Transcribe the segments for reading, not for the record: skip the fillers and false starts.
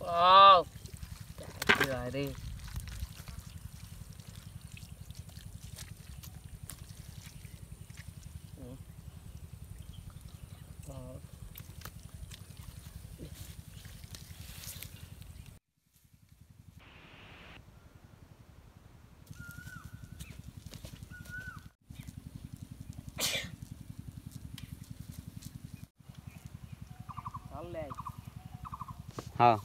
Wow, chạy rồi đi. Hả?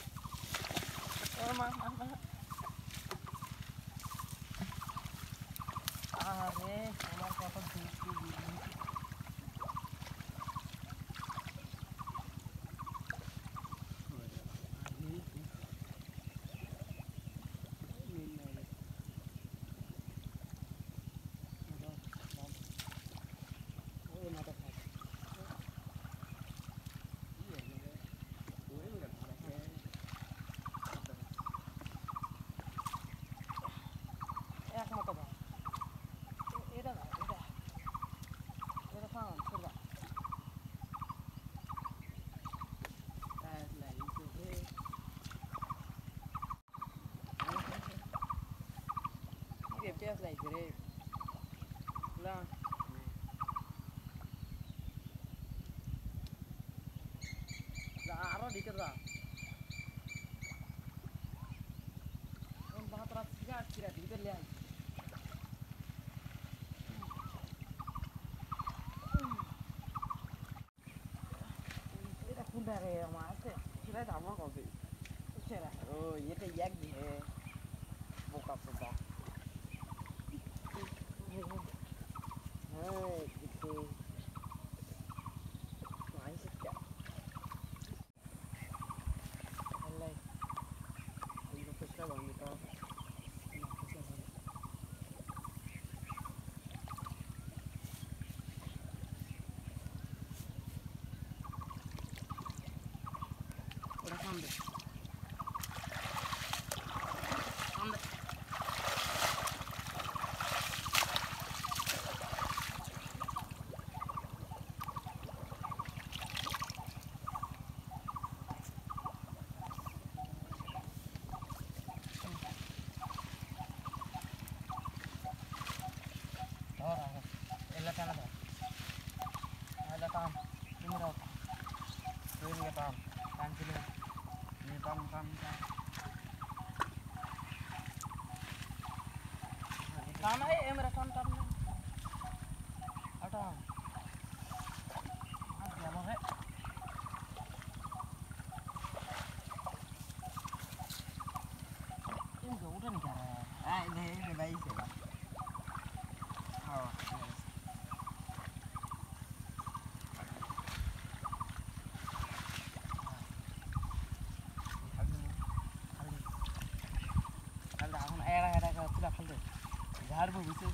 Just like it. Long. Zaro di kerja. On bahat rat sigat kira di kerja. Ini dah kuda re mas. Kira dah mau kau sih. Kira. Oh, ini tu yak di he. Buka buka. Hai, gitu. Nice ya. Alay. Ini pusat bang itu. Udah sampai. Kam hai मेरा काम काम हटा जाना है इनको उठा नहीं कर रहा है नहीं भाई से हाँ झाड़ में घुसे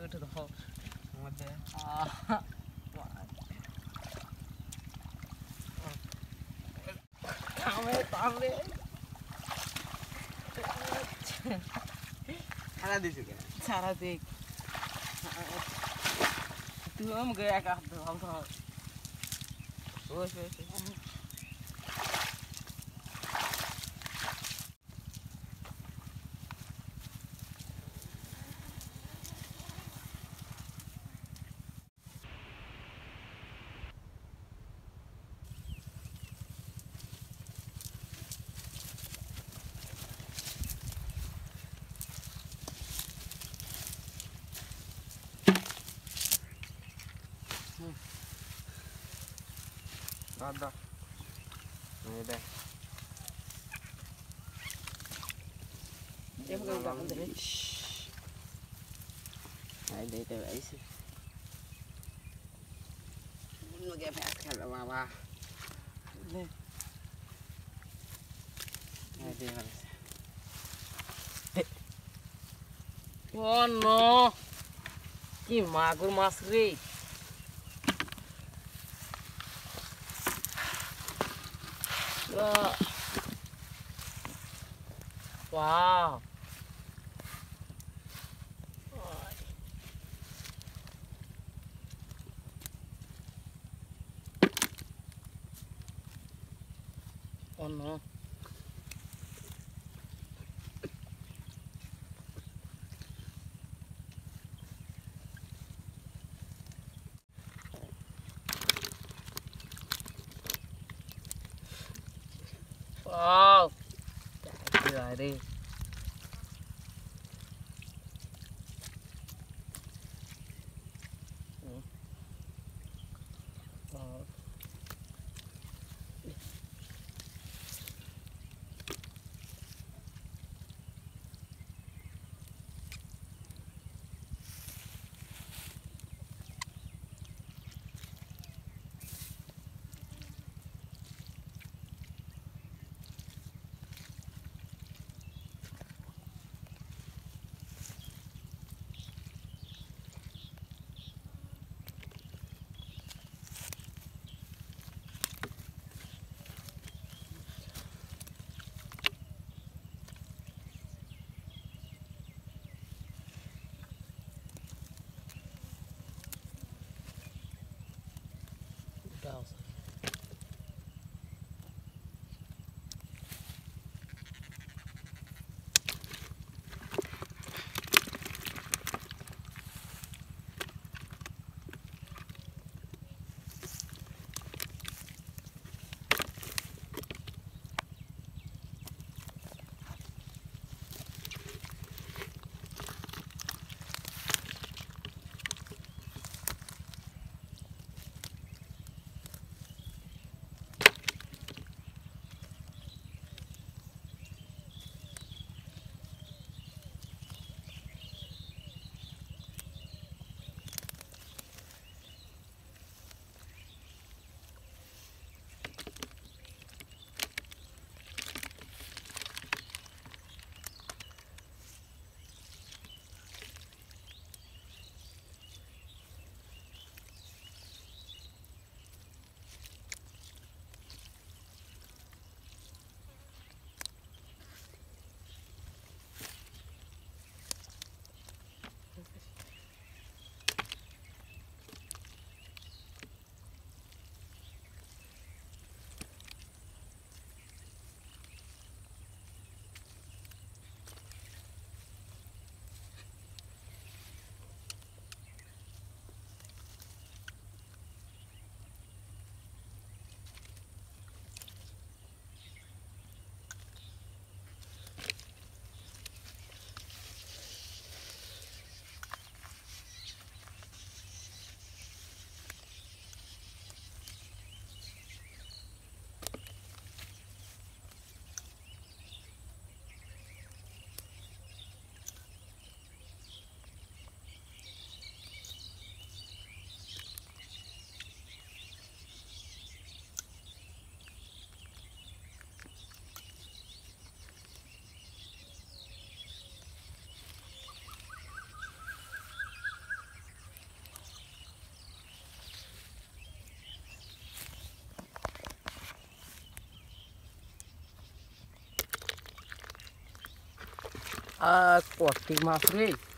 to the hole. What there? Hara disu ke? Cara dik. Tu am gaya ka tu am tu. Oi. Ada. Ini deh. Em gaya ka andre. Ai đây tôi ấy xí. Nó ghé phải khăn là ba. Le. Ai đây mà. Oh no. Ki magur mas re. Wow. Oh no. Wow. Trời đi. কষ্টিক মাছ রে